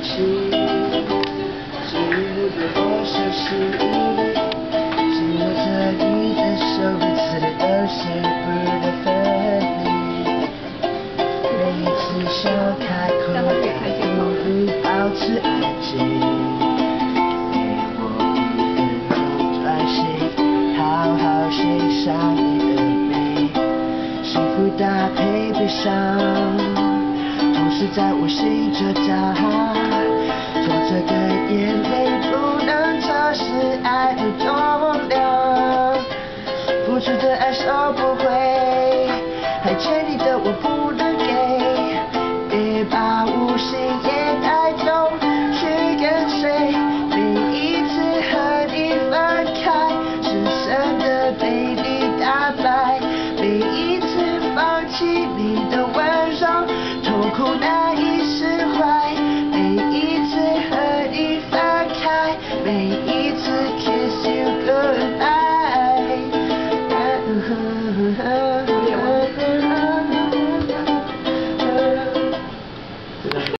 起，至于对我熟悉，紧握着你的手，彼此的有些不能分离。每一次想开口，但不必保持安静，给我1分钟专心，好好欣赏你的美，幸福搭配悲伤。 是在我心着扎，挫折的眼泪不能测试爱的重量，付出的爱收不回。